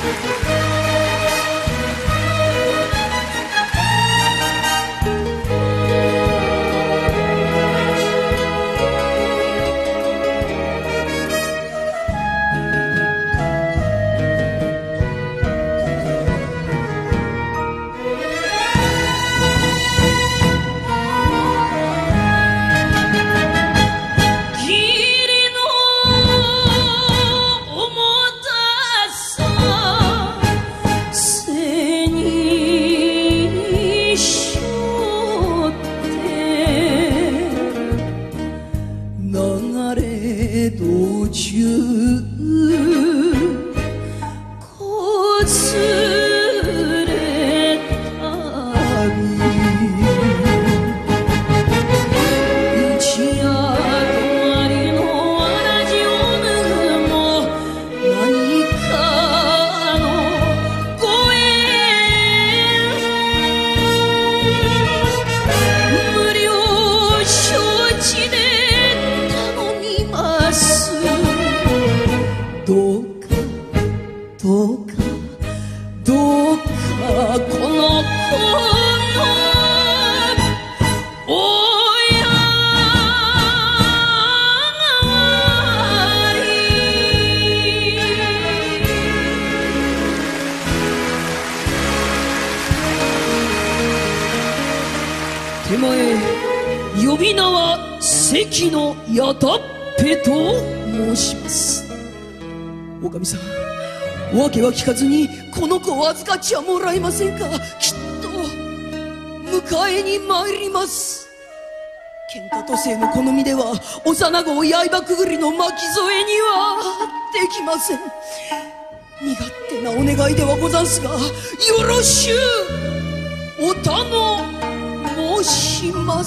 手前呼び名は関のやたっぺと申します。おかみさん、訳は聞かずにこの子を預かっちゃもらえませんか。きっと迎えに参ります。喧嘩都政の好みでは幼子を刃くぐりの巻き添えにはできません。身勝手なお願いではござんすが、よろしゅうお頼申します。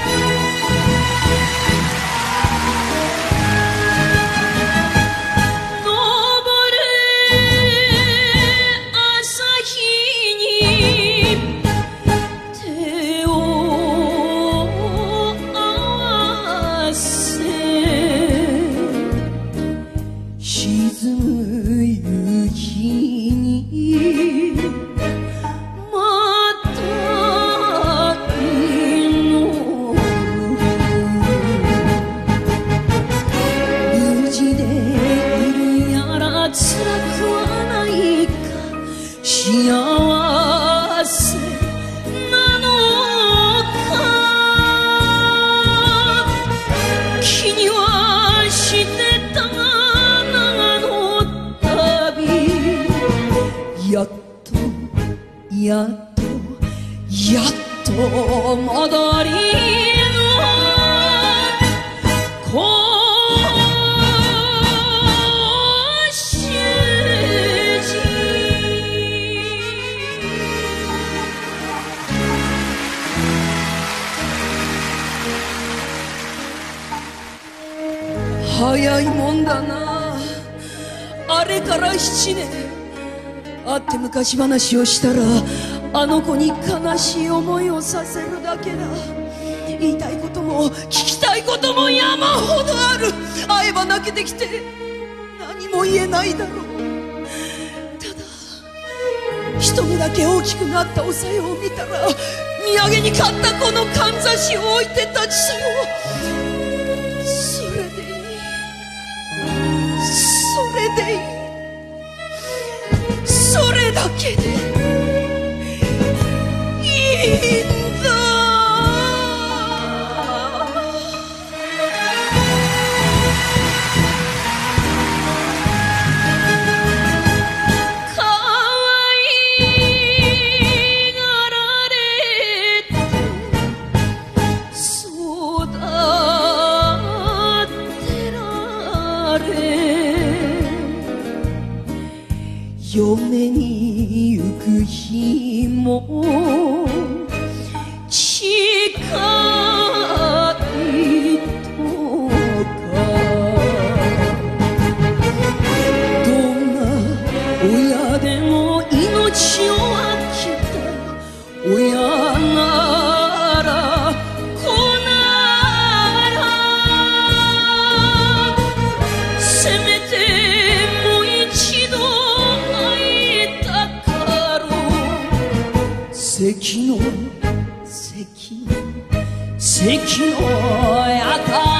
やっと戻りの甲州路。早いもんだな。あれから7年。会って昔話をしたらあの子に悲しい思いをさせるだけだ。言いたいことも聞きたいことも山ほどある。会えば泣けてきて何も言えないだろう。ただ一目だけ大きくなったおさよを見たら、土産に買ったこのかんざしを置いて立ち去ろう。それでいい、それでいい、それだけでいいんだ。かわいがられて育てられ、嫁に行く日も近いとか、どんな親でも命を分けた親なら子なら、せめてもう一度会の関のやた